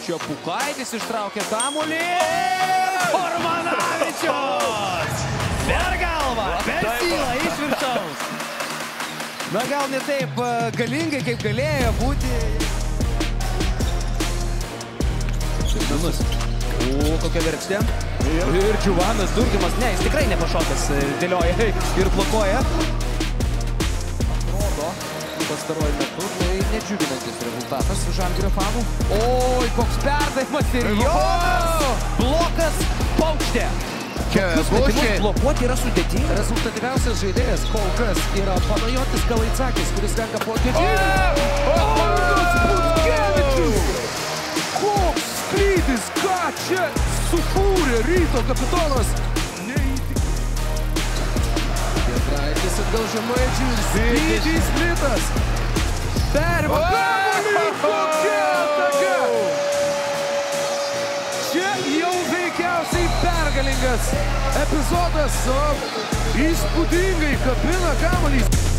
Čia Pukaitis ištraukė kamuolį. Urmanavičius! Per galvą, per sylą iš viršaus. Na gal ne taip galingai, kaip galėjo būti. Šildanus. Kokia verkštė. Ir Džiuvanas Durgimas. Ne, jis tikrai nepašokęs. Dėlioja ir blokuoja. Atrodo, pastaruoju metu tai nedžiuginantis rezultatas Žalgirio fanų. Oi, koks perdavimas ir jo! Blokas Paukštė. Tokius metimus blokuoti yra sudėtinga. Rezultatyviausias žaidėjas kol kas yra Panajotis Kalaicakis, kuris renka po ketvirtį. Koks skrydis, ką čia sukūrė Ryto kapitonas. Giedraitis atgal Žemaičiui ir Skrydis Splitas. Perima kamuolį, kokia ataka. Čia jau veikiausiai pergalingas epizodas, įspūdingai kabina kamuolį.